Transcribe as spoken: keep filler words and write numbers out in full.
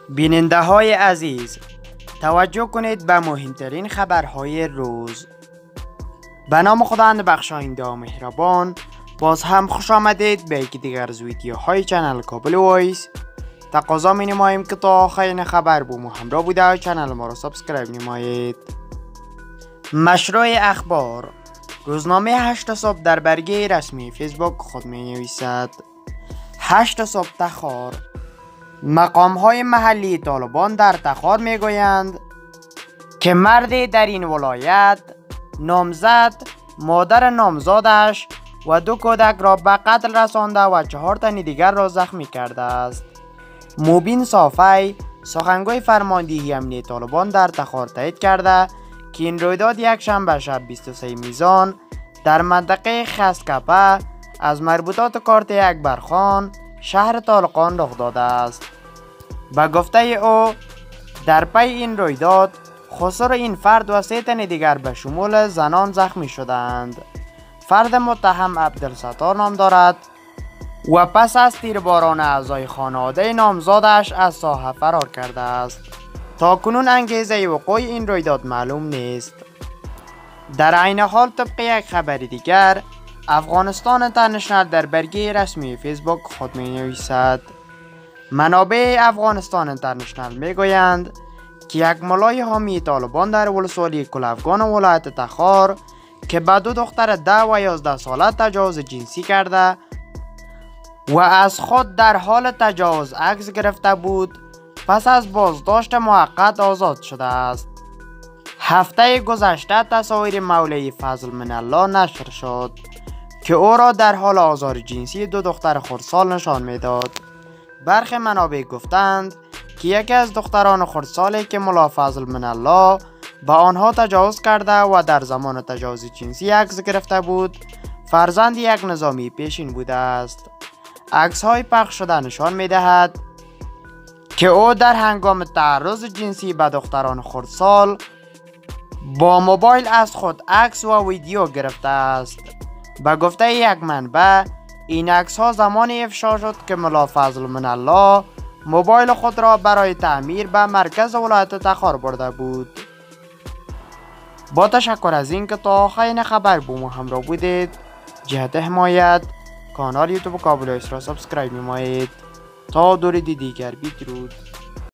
بیننده های عزیز، توجه کنید به مهمترین خبرهای روز. به نام خداوند بخشاینده و مهربان. باز هم خوش آمدید به یکی دیگر از ویدیوهای چنل کابل وایس. تقاضا می نماییم که تا آخرین خبر با ما همراه بوده و چنل ما را سابسکرایب نمایید. مشروع اخبار. روزنامه هشت صبح در برگه رسمی فیسبوک خود می نویسد: هشت صبح تخار. مقام های محلی طالبان در تخار می گویند که مردی در این ولایت نامزد، مادر نامزادش و دو کودک را به قتل رسانده و چهار تن دیگر را زخمی کرده است. موبین صافی، سخنگوی فرماندهی امنیتی طالبان در تخار تایید کرده که این رویداد یک شنبه شب بیست و سوم میزان در منطقه خسکپه از مربوطات کارت اکبرخان شهر طالقان رخ داده است. به گفته او، در پی این رویداد خسر این فرد و سه تن دیگر به شمول زنان زخمی شدند. فرد متهم عبدالستار نام دارد و پس از تیرباران اعضای خانواده نامزادش از ساحه فرار کرده است. تا کنون انگیزه وقوع این رویداد معلوم نیست. در عین حال طبق یک خبر دیگر، افغانستان اینترنشنال در برگه رسمی فیسبوک خود می نویسد: منابع افغانستان اینترنشنال می گویند که یک ملای حامی طالبان در ولسوالی کلافگان ولایت تخار که به دو دختر ده و یازده ساله تجاوز جنسی کرده و از خود در حال تجاوز عکس گرفته بود، پس از بازداشت موقت آزاد شده است. هفته گذشته تصاویر مولوی فضل من الله نشر شد که او را در حال آزار جنسی دو دختر خردسال نشان میداد. برخی منابع گفتند که یکی از دختران خردسالی که ملا فضل من الله به آنها تجاوز کرده و در زمان تجاوز جنسی عکس گرفته بود، فرزند یک نظامی پیشین بوده است. عکس های پخش شده نشان می دهد که او در هنگام تعرض جنسی به دختران خردسال با موبایل از خود عکس و ویدیو گرفته است. به گفته یک منبع، این عکس ها زمانی افشا شد که ملا فضل من الله موبایل خود را برای تعمیر به مرکز ولایت تخار برده بود. با تشکر از اینکه تا آخرین خبر با ما همراه بودید. جهت حمایت کانال یوتیوب کابل وایس را سابسکرایب نمایید. تا دورید دیگر، بدرود.